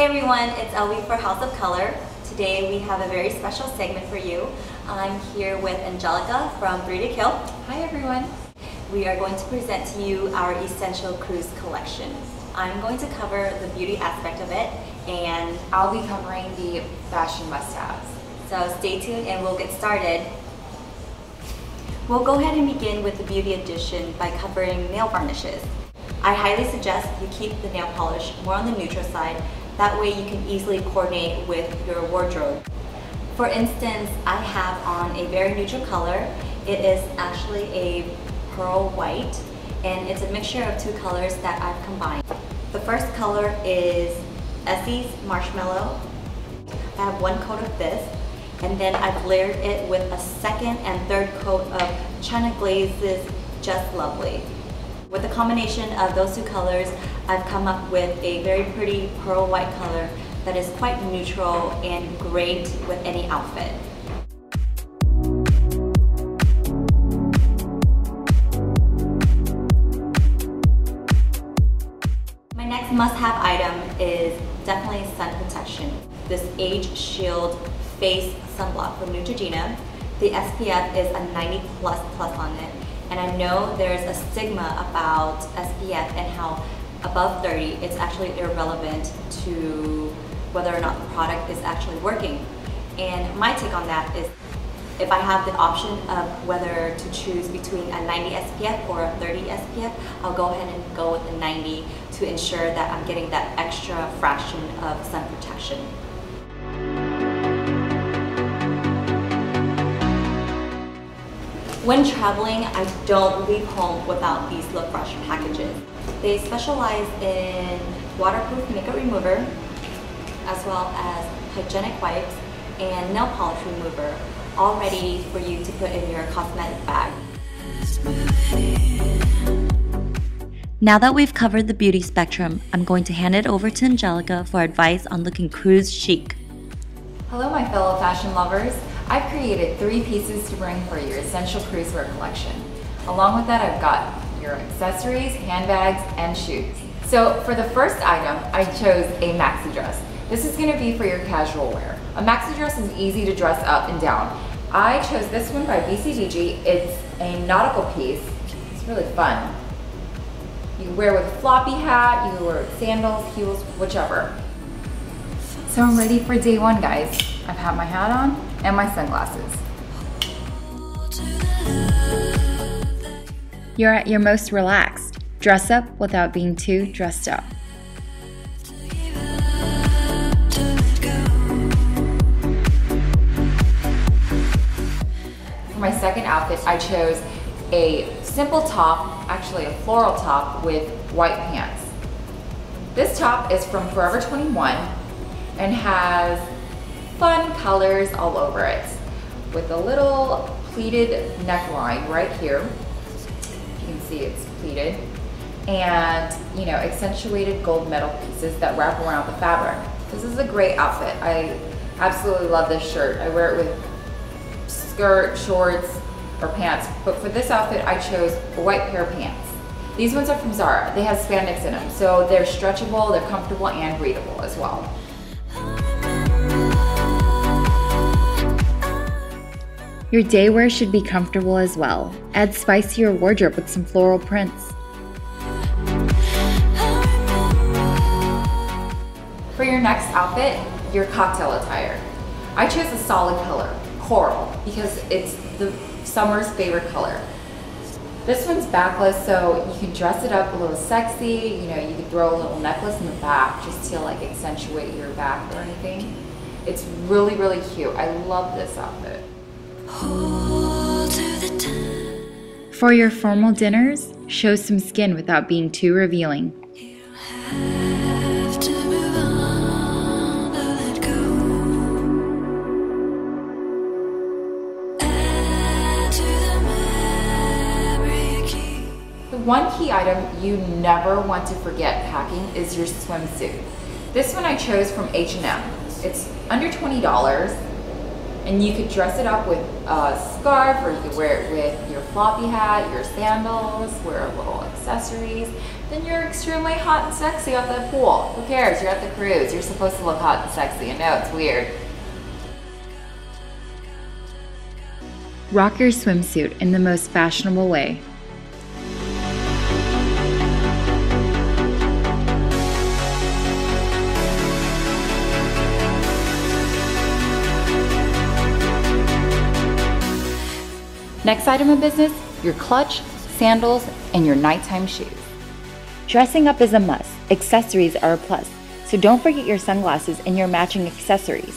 Hey everyone, it's Ellie for House of Color. Today we have a very special segment for you. I'm here with Angelica from Threetokill. Hi everyone. We are going to present to you our Essential Cruise collection. I'm going to cover the beauty aspect of it, and I'll be covering the fashion must-haves. So stay tuned and we'll get started. We'll go ahead and begin with the beauty edition by covering nail varnishes. I highly suggest you keep the nail polish more on the neutral side. That way you can easily coordinate with your wardrobe. For instance, I have on a very neutral color. It is actually a pearl white, and it's a mixture of two colors that I've combined. The first color is Essie's Marshmallow. I have one coat of this, and then I've layered it with a second and third coat of China Glaze's Just Lovely. With the combination of those two colors, I've come up with a very pretty pearl white color that is quite neutral and great with any outfit. My next must-have item is definitely sun protection. This Age Shield Face Sunblock from Neutrogena. The SPF is a 90++ on it. And I know there's a stigma about SPF and how above 30 it's actually irrelevant to whether or not the product is actually working. And my take on that is, if I have the option of whether to choose between a 90 SPF or a 30 SPF, I'll go ahead and go with the 90 to ensure that I'm getting that extra fraction of sun protection. When traveling, I don't leave home without these Look Fresh packages. They specialize in waterproof makeup remover, as well as hygienic wipes and nail polish remover, all ready for you to put in your cosmetic bag. Now that we've covered the beauty spectrum, I'm going to hand it over to Angelica for advice on looking cruise chic. Hello my fellow fashion lovers. I've created 3 pieces to bring for your essential cruisewear collection. Along with that, I've got your accessories, handbags, and shoes. So for the first item, I chose a maxi dress. This is going to be for your casual wear. A maxi dress is easy to dress up and down. I chose this one by BCBG. It's a nautical piece. It's really fun. You can wear with a floppy hat, you can wear with sandals, heels, whichever. So I'm ready for day one, guys. I've had my hat on and my sunglasses. You're at your most relaxed. Dress up without being too dressed up. For my second outfit, I chose a simple top, actually a floral top with white pants. This top is from Forever 21 and has fun colors all over it, with a little pleated neckline right here. You can see it's pleated, and accentuated gold metal pieces that wrap around the fabric. This is a great outfit. I absolutely love this shirt. I wear it with skirt, shorts, or pants, but for this outfit I chose a white pair of pants. These ones are from Zara. They have spandex in them, so they're stretchable, they're comfortable, and breathable as well. Your day wear should be comfortable as well. Add spice to your wardrobe with some floral prints. For your next outfit, your cocktail attire. I chose a solid color, coral, because it's the summer's favorite color. This one's backless, so you can dress it up a little sexy. You could throw a little necklace in the back just to accentuate your back or anything. It's really, really cute. I love this outfit. For your formal dinners, show some skin without being too revealing. The one key item you never want to forget packing is your swimsuit. This one I chose from H&M. It's under $20. And you could dress it up with a scarf, or you could wear it with your floppy hat, your sandals, wear little accessories. Then you're extremely hot and sexy at the pool. Who cares? You're at the cruise. You're supposed to look hot and sexy. I know, it's weird. Rock your swimsuit in the most fashionable way. Next item of business, your clutch, sandals, and your nighttime shoes. Dressing up is a must. Accessories are a plus. So don't forget your sunglasses and your matching accessories.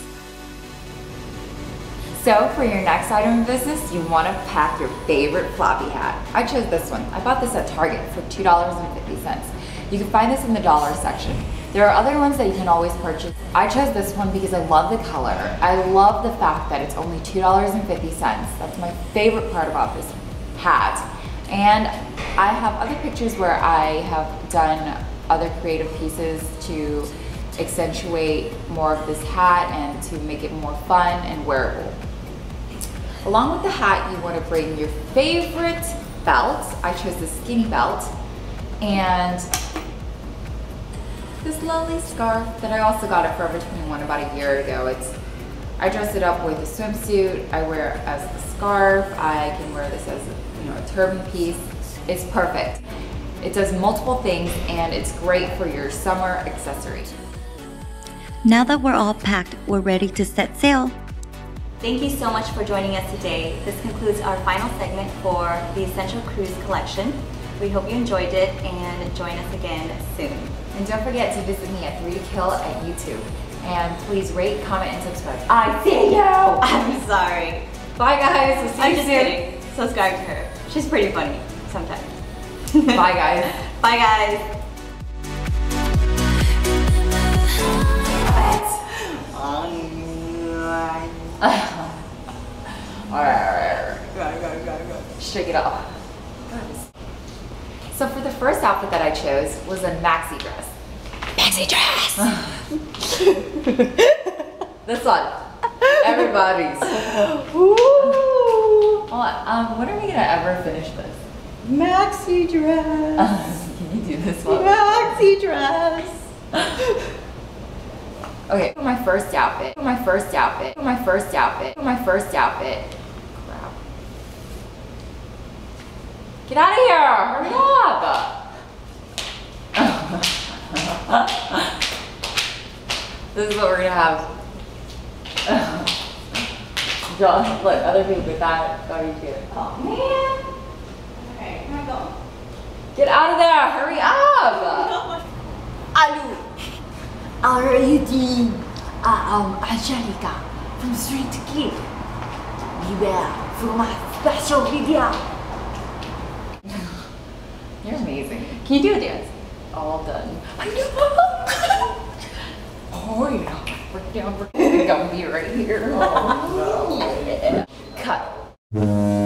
So for your next item of business, you want to pack your favorite floppy hat. I chose this one. I bought this at Target for $2.50. You can find this in the dollar section. There are other ones that you can always purchase. I chose this one because I love the color. I love the fact that it's only $2.50. That's my favorite part about this hat. And I have other pictures where I have done other creative pieces to accentuate more of this hat and to make it more fun and wearable. Along with the hat, you want to bring your favorite belt. I chose the skinny belt and this lovely scarf that I also got at Forever 21 about a year ago. I dress it up with a swimsuit. I wear it as a scarf. I can wear this as a turban piece. It's perfect. It does multiple things and it's great for your summer accessory. Now that we're all packed, we're ready to set sail. Thank you so much for joining us today. This concludes our final segment for the Essential Cruise Collection. We hope you enjoyed it and join us again soon. And don't forget to visit me at Threetokill at YouTube. And please rate, comment, and subscribe. I see you! I'm sorry. Bye guys, we'll see you I'm just soon. kidding. Subscribe to her. She's pretty funny sometimes. Bye guys. Bye guys. Alright. Go. Shake it off. So for the first outfit that I chose was a maxi dress. Maxi dress! This one. Everybody's. Ooh. Hold on. When are we gonna ever finish this? Maxi dress. Can you do this one? Maxi dress. Okay, for my first outfit. Crap. Get out of here! Hurry up! This is what we're gonna have. John, look, other people with that. Got you too. Oh man. Okay, here I go. Get out of there! Hurry up! Alu. R.U.D. Angelica from Threetokill. Beware for my special video. You're amazing. Can you do a dance? All done. I know. Oh yeah. Break down, break down. Gumby right here. Oh, no. Cut.